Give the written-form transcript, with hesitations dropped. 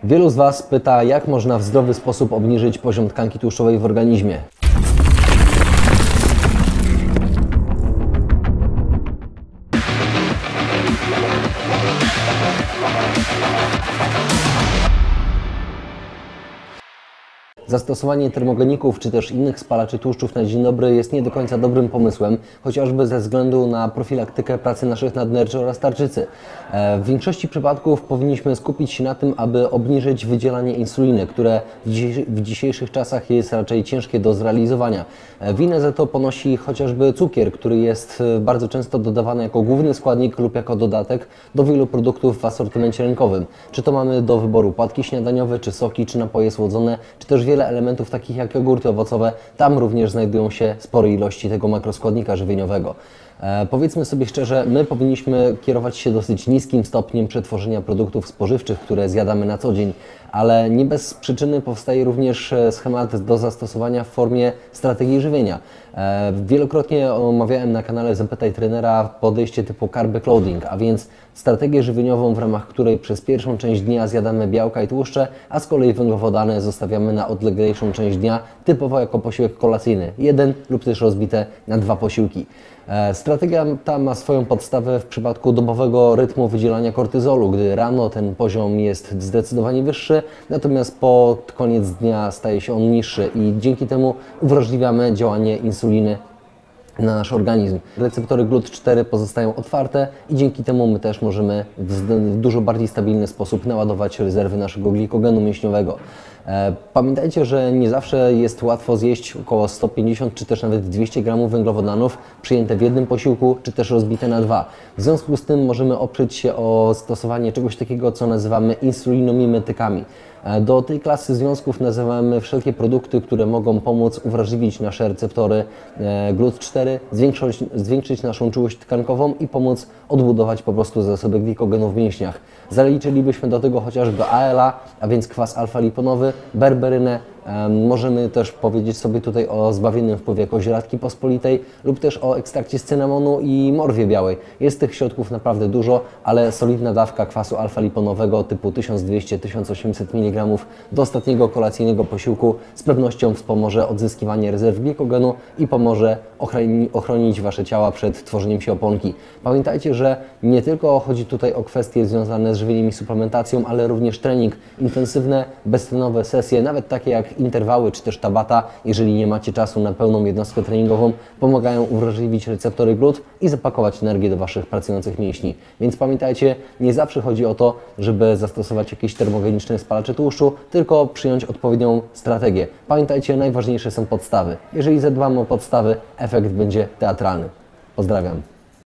Wielu z Was pyta, jak można w zdrowy sposób obniżyć poziom tkanki tłuszczowej w organizmie. Zastosowanie termogeników czy też innych spalaczy tłuszczów na dzień dobry jest nie do końca dobrym pomysłem, chociażby ze względu na profilaktykę pracy naszych nadnerczy oraz tarczycy. W większości przypadków powinniśmy skupić się na tym, aby obniżyć wydzielanie insuliny, które w dzisiejszych czasach jest raczej ciężkie do zrealizowania. Winę za to ponosi chociażby cukier, który jest bardzo często dodawany jako główny składnik lub jako dodatek do wielu produktów w asortymencie rynkowym. Czy to mamy do wyboru płatki śniadaniowe, czy soki, czy napoje słodzone, czy też wiele elementów takich jak jogurty owocowe, tam również znajdują się spore ilości tego makroskładnika żywieniowego. Powiedzmy sobie szczerze, my powinniśmy kierować się dosyć niskim stopniem przetworzenia produktów spożywczych, które zjadamy na co dzień, ale nie bez przyczyny powstaje również schemat do zastosowania w formie strategii żywienia. Wielokrotnie omawiałem na kanale Zapytaj Trenera podejście typu carb loading, a więc strategię żywieniową, w ramach której przez pierwszą część dnia zjadamy białka i tłuszcze, a z kolei węglowodany zostawiamy na odleglejszą część dnia, typowo jako posiłek kolacyjny, jeden lub też rozbite na 2 posiłki. Strategia ta ma swoją podstawę w przypadku dobowego rytmu wydzielania kortyzolu, gdy rano ten poziom jest zdecydowanie wyższy, natomiast pod koniec dnia staje się on niższy i dzięki temu uwrażliwiamy działanie insuliny na nasz organizm. Receptory GLUT4 pozostają otwarte i dzięki temu my też możemy w dużo bardziej stabilny sposób naładować rezerwy naszego glikogenu mięśniowego. Pamiętajcie, że nie zawsze jest łatwo zjeść około 150 czy też nawet 200 gramów węglowodanów przyjęte w jednym posiłku, czy też rozbite na 2. W związku z tym możemy oprzeć się o stosowanie czegoś takiego, co nazywamy insulinomimetykami. Do tej klasy związków nazywamy wszelkie produkty, które mogą pomóc uwrażliwić nasze receptory GLUT4, zwiększyć naszą czułość tkankową i pomóc odbudować po prostu zasoby glikogenu w mięśniach. Zaliczylibyśmy do tego chociażby ALA, a więc kwas alfa-liponowy, berberynę. Możemy też powiedzieć sobie tutaj o zbawiennym wpływie koźlatki pospolitej lub też o ekstrakcie z cynamonu i morwie białej. Jest tych środków naprawdę dużo, ale solidna dawka kwasu alfa-liponowego typu 1200-1800 mg do ostatniego kolacyjnego posiłku z pewnością wspomoże odzyskiwanie rezerw glikogenu i pomoże ochronić Wasze ciała przed tworzeniem się oponki. Pamiętajcie, że nie tylko chodzi tutaj o kwestie związane z żywieniem i suplementacją, ale również trening, intensywne, beztlenowe sesje, nawet takie jak interwały czy też tabata, jeżeli nie macie czasu na pełną jednostkę treningową, pomagają uwrażliwić receptory GLUT i zapakować energię do Waszych pracujących mięśni. Więc pamiętajcie, nie zawsze chodzi o to, żeby zastosować jakieś termogeniczne spalacze tłuszczu, tylko przyjąć odpowiednią strategię. Pamiętajcie, najważniejsze są podstawy. Jeżeli zadbamy o podstawy, efekt będzie teatralny. Pozdrawiam.